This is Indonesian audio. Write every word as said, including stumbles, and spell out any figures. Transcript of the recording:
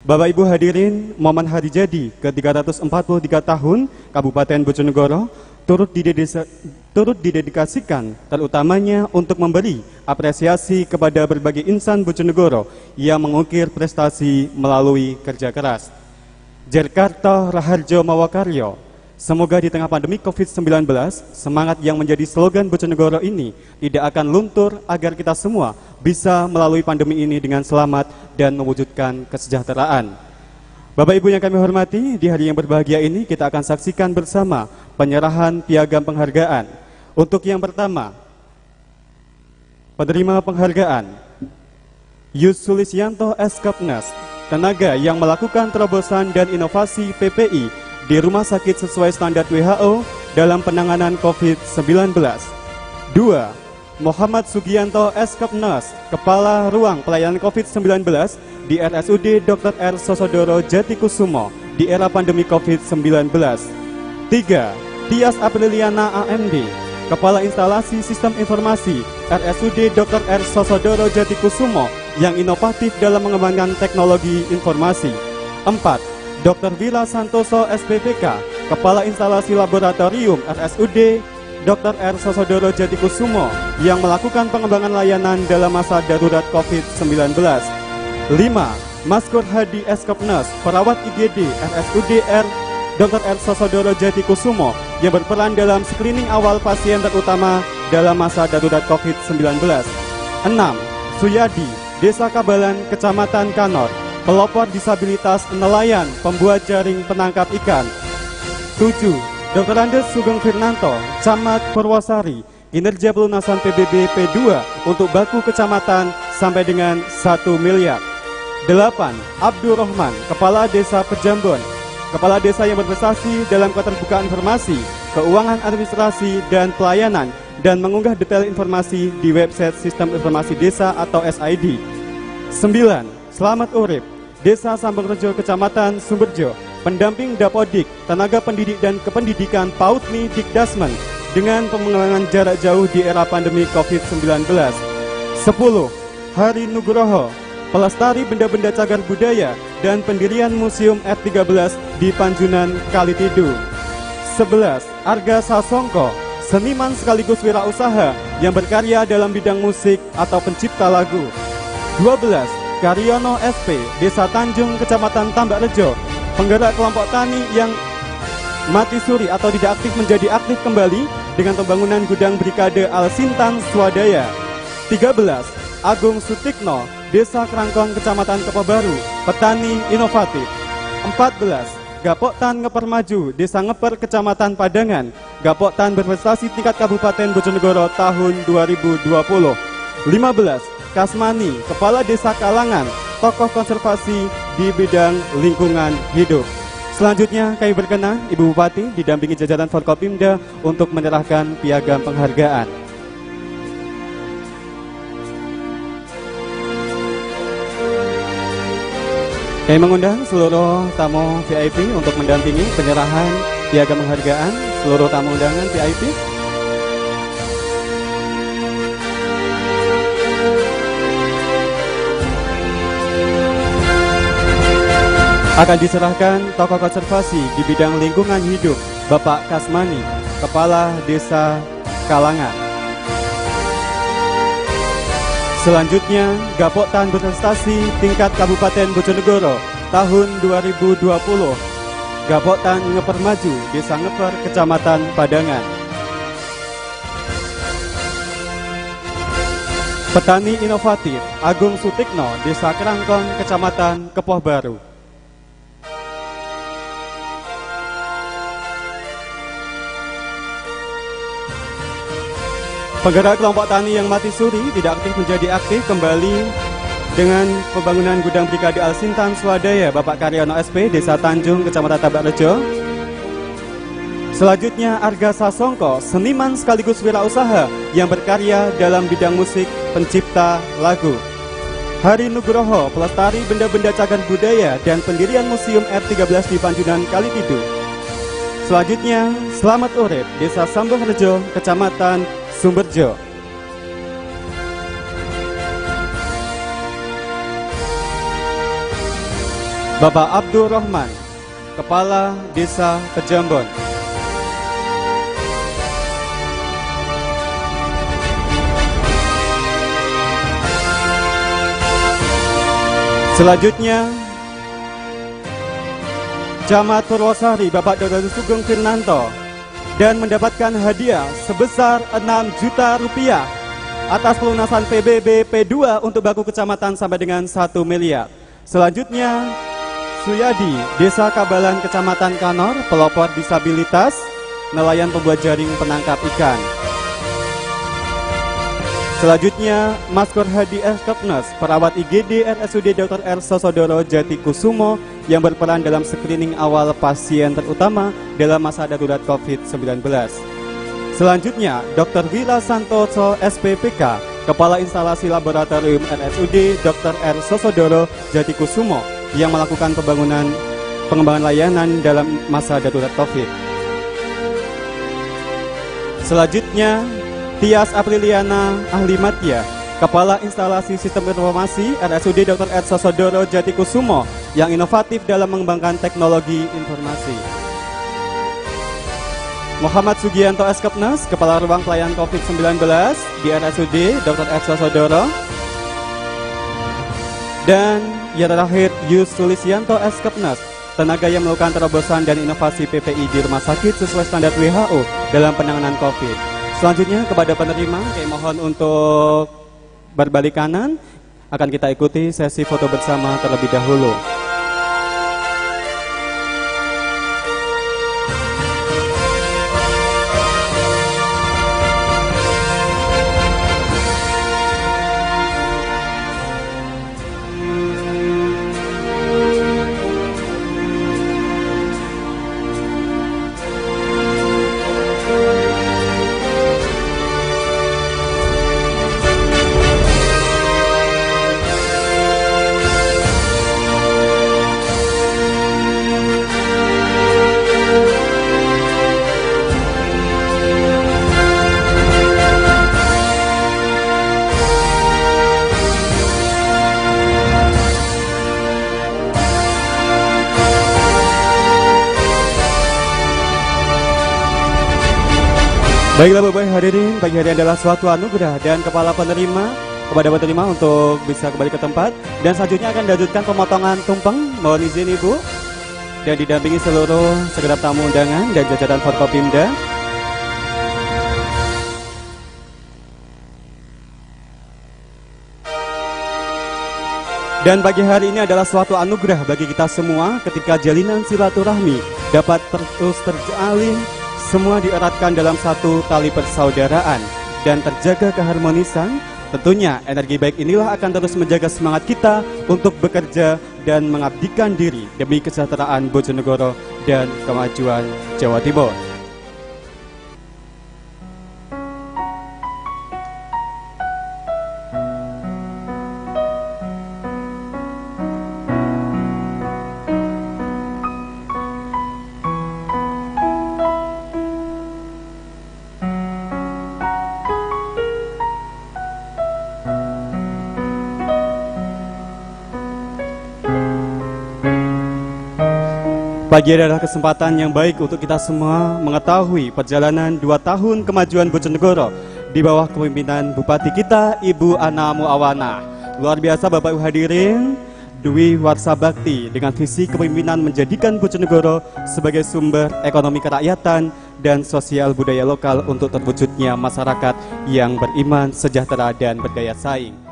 Bapak Ibu hadirin, momen hari jadi ke tiga ratus empat puluh tiga tahun Kabupaten Bojonegoro turut, didedisa, turut didedikasikan terutamanya untuk memberi apresiasi kepada berbagai insan Bojonegoro yang mengukir prestasi melalui kerja keras. Jakarta Raharjo Mawakaryo. Semoga di tengah pandemi covid sembilan belas, semangat yang menjadi slogan Bojonegoro ini tidak akan luntur agar kita semua bisa melalui pandemi ini dengan selamat dan mewujudkan kesejahteraan. Bapak Ibu yang kami hormati, di hari yang berbahagia ini kita akan saksikan bersama penyerahan piagam penghargaan. Untuk yang pertama, penerima penghargaan Yusulisyanto S. Kapnas, tenaga yang melakukan terobosan dan inovasi P P I di rumah sakit sesuai standar W H O dalam penanganan covid sembilan belas. Dua, Muhammad Sugianto S. Kapnas, Kepala Ruang Pelayanan covid sembilan belas di R S U D Dokter R. Sosodoro Jatikusumo di era pandemi covid sembilan belas. Tiga, Tias Apriliana A M D, Kepala Instalasi Sistem Informasi R S U D Dokter R. Sosodoro Jatikusumo yang inovatif dalam mengembangkan teknologi informasi. Empat, Dokter Vila Santoso S P P K, Kepala Instalasi Laboratorium R S U D Dokter R. Sosodoro Jatikusumo yang melakukan pengembangan layanan dalam masa darurat covid sembilan belas. Lima, Maskur Hadi S. Kapnas, Perawat I G D R S U D R Dokter R. Sosodoro Jatikusumo yang berperan dalam screening awal pasien terutama dalam masa darurat covid sembilan belas. Enam, Suyadi, Desa Kabalan, Kecamatan Kanor, pelopor disabilitas nelayan, pembuat jaring penangkap ikan. Tujuh, Dokter Andes Sugeng Firnanto, Camat Purwosari, kinerja pelunasan P B B P dua untuk baku kecamatan sampai dengan satu miliar. Delapan, Abdul Rahman, Kepala Desa Pejambon, Kepala Desa yang berprestasi dalam keterbukaan informasi, keuangan administrasi, dan pelayanan, dan mengunggah detail informasi di website Sistem Informasi Desa atau S I D. Sembilan, Selamat Urip, Desa Sambangrejo, Kecamatan Sumberjo, pendamping Dapodik, tenaga pendidik dan kependidikan PAUDMI Dikdasmen dengan pengembangan jarak jauh di era pandemi covid sembilan belas. Sepuluh, Hari Nugroho, pelestari benda-benda cagar budaya dan pendirian Museum R tiga belas di Panjunan Kalitidu. Sebelas, Arga Sasongko, seniman sekaligus wirausaha yang berkarya dalam bidang musik atau pencipta lagu. Dua belas, Karyono S P, Desa Tanjung, Kecamatan Tambakrejo, penggerak kelompok tani yang mati suri atau tidak aktif menjadi aktif kembali dengan pembangunan gudang Brigade Al-Sintan Swadaya. Tiga belas, Agung Sutikno, Desa Kerangkong, Kecamatan Kepobaru, petani inovatif. Empat belas, Gapoktan Ngepermaju, Desa Ngeper, Kecamatan Padangan, Gapoktan berprestasi tingkat Kabupaten Bojonegoro tahun dua ribu dua puluh. Lima belas, Kasmani, Kepala Desa Kalangan, tokoh konservasi di bidang lingkungan hidup. Selanjutnya kami berkenan Ibu Bupati didampingi jajaran Forkopimda untuk menyerahkan piagam penghargaan. Kami mengundang seluruh tamu V I P untuk mendampingi penyerahan piagam penghargaan. Seluruh tamu undangan V I P akan diserahkan tokoh konservasi di bidang lingkungan hidup Bapak Kasmani, Kepala Desa Kalangan. Selanjutnya, Gapoktan berprestasi tingkat Kabupaten Bojonegoro tahun dua ribu dua puluh, Gapoktan Ngepermaju, Desa Ngeper, Kecamatan Padangan. Petani inovatif Agung Sutikno, Desa Kerangkong, Kecamatan Kepobaru. Penggerak kelompok tani yang mati suri tidak aktif menjadi aktif kembali dengan pembangunan gudang Brigade Al-Sintan Swadaya, Bapak Karyono S P, Desa Tanjung, Kecamatan Tambakrejo. Selanjutnya, Arga Sasongko, seniman sekaligus wirausaha yang berkarya dalam bidang musik, pencipta lagu. Hari Nugroho, pelestari benda-benda cagar budaya dan pendirian Museum R tiga belas di Panjunan Kalitidu. Selanjutnya, Selamat Urip, Desa Sambangrejo, Kecamatan Sumberjo. Bapak Abdul Rahman, Kepala Desa Pejambon. Selanjutnya, Camat Purwosari Bapak Dodo Sugeng Firnanto, dan mendapatkan hadiah sebesar enam juta rupiah atas pelunasan P B B P dua untuk baku kecamatan sampai dengan satu miliar. Selanjutnya, Suyadi Desa Kabalan Kecamatan Kanor, pelopor disabilitas, nelayan pembuat jaring penangkap ikan. Selanjutnya, Mas Kur Hadi Eskopnes, perawat I G D R S U D Doktor R Sosodoro Jatikusumo yang berperan dalam screening awal pasien terutama dalam masa darurat COVID sembilan belas. Selanjutnya, Doktor Wira Santoso S P P K, Kepala Instalasi Laboratorium R S U D Doktor R Sosodoro Jatikusumo yang melakukan pembangunan pengembangan layanan dalam masa darurat COVID. Selanjutnya, Tias Apriliana Ahli Madya, Kepala Instalasi Sistem Informasi R S U D Doktor R Sosodoro Jatikusumo yang inovatif dalam mengembangkan teknologi informasi. Muhammad Sugianto Eskopnes, Kepala Ruang Pelayanan COVID sembilan belas di R S U D Doktor R Sosodoro. Dan yang terakhir, Yus Sulisianto Eskopnes, tenaga yang melakukan terobosan dan inovasi P P I di rumah sakit sesuai standar W H O dalam penanganan COVID. Selanjutnya kepada penerima, kami mohon untuk berbalik kanan, akan kita ikuti sesi foto bersama terlebih dahulu. Baiklah Bapak hadirin, pagi hari adalah suatu anugerah dan kepala penerima kepada penerima untuk bisa kembali ke tempat. Dan selanjutnya akan dilanjutkan pemotongan tumpeng, mohon izin Ibu, dan didampingi seluruh segenap tamu undangan dan jajaran Forkopimda. Dan pagi hari ini adalah suatu anugerah bagi kita semua ketika jalinan silaturahmi dapat terus terjalin, semua dieratkan dalam satu tali persaudaraan dan terjaga keharmonisan. Tentunya energi baik inilah akan terus menjaga semangat kita untuk bekerja dan mengabdikan diri demi kesejahteraan Bojonegoro dan kemajuan Jawa Timur. Pagi adalah kesempatan yang baik untuk kita semua mengetahui perjalanan dua tahun kemajuan Bojonegoro di bawah kepemimpinan Bupati kita, Ibu Ana Muawana. Luar biasa Bapak Ibu hadirin, Dwi Warsa Bakti dengan visi kepemimpinan menjadikan Bojonegoro sebagai sumber ekonomi kerakyatan dan sosial budaya lokal untuk terwujudnya masyarakat yang beriman, sejahtera, dan berdaya saing.